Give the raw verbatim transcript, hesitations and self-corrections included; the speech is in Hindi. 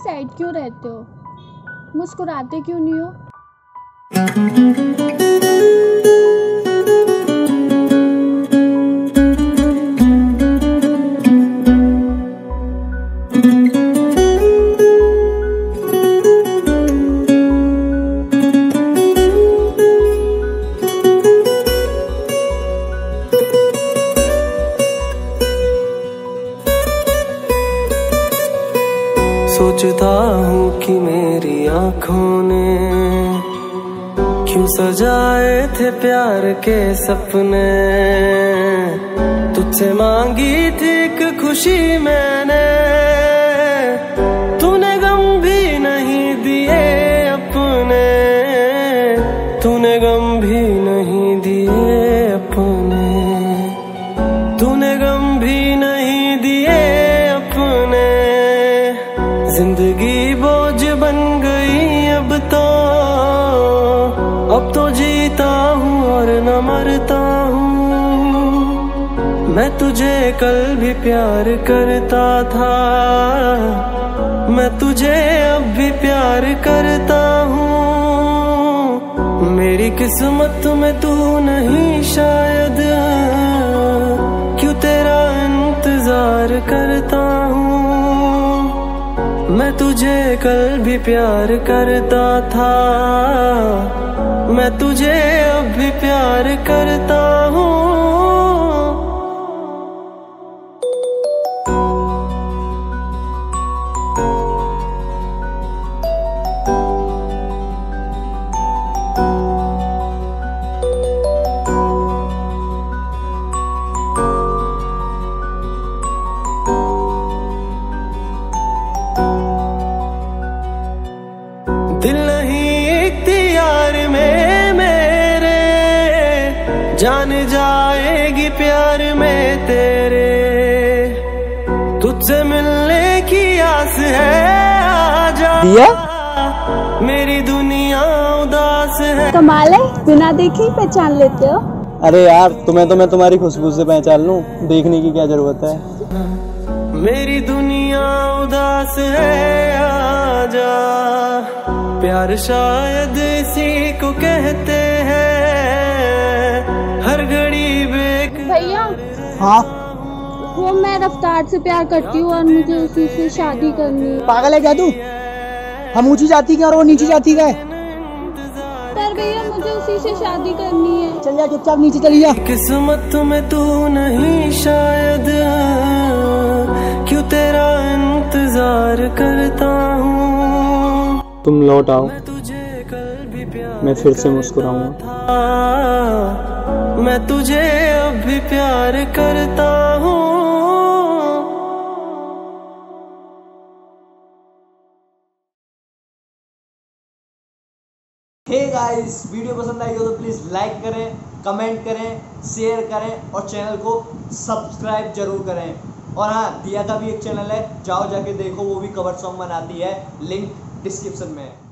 सैड क्यों रहते हो? मुस्कुराते क्यों नहीं हो? सोचता हूँ कि मेरी आँखों ने क्यों सजाए थे प्यार के सपने। तुझसे मांगी थी एक खुशी मैंने, तूने गम भी नहीं दिए अपने, तूने गम भी नहीं दिए अपने, तूने गम भी नहीं दिए अपने। जिंदगी बोझ बन गई अब तो, अब तो जीता हूँ और न मरता हूँ। मैं तुझे कल भी प्यार करता था, मैं तुझे अब भी प्यार करता हूँ। मेरी किस्मत में तू नहीं शायद, क्यों तेरा इंतजार करता हूँ। मैं तुझे कल भी प्यार करता था, मैं तुझे अब भी प्यार करता हूँ। दिल नहीं इख्तियार में मेरे, जान जाएगी प्यार में तेरे। तुझसे मिलने की आस है, आजा दिया? मेरी दुनिया उदास है। कमाल है, बिना देखे ही पहचान लेते हो। अरे यार, तुम्हें तो मैं तुम्हारी खुशबू से पहचान लूं, देखने की क्या जरूरत है। मेरी दुनिया उदास है, आजा। प्यार शायद इसी को कहते हैं, हर घड़ी बेक। भैया, हाँ वो मैं रफ्तार से प्यार करती हूँ और मुझे उसी से शादी करनी है। पागल है क्या तू? हम ऊंची जाति के और वो नीची जाति का है। पर भैया मुझे उसी से शादी करनी है। चल जा, चुपचाप नीचे चली जा। किस्मत में तू नहीं शायद, क्यों तेरा इंतजार करता हूँ। तुम लौट आओ, मैं फिर से मुस्कुराऊंगा। मैं तुझे अब भी प्यार करता हूँ। हे गाइस, वीडियो पसंद आई हो तो प्लीज़ लाइक करें, कमेंट करें, शेयर करें और चैनल को सब्सक्राइब जरूर करें। और हाँ, दिया का भी एक चैनल है, जाओ जाके देखो, वो भी कवर सॉन्ग बनाती है, लिंक डिस्क्रिप्शन में है।